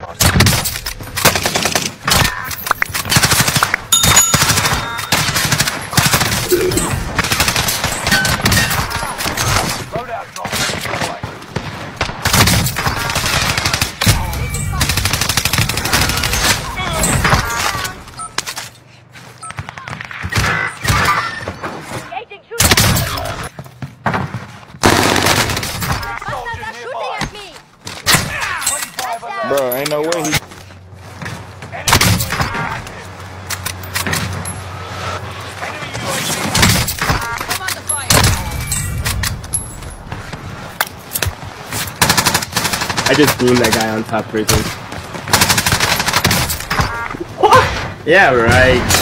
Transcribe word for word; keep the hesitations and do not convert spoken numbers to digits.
Bro, ain't no way he... I just blew that guy on top prison. What? Yeah, right.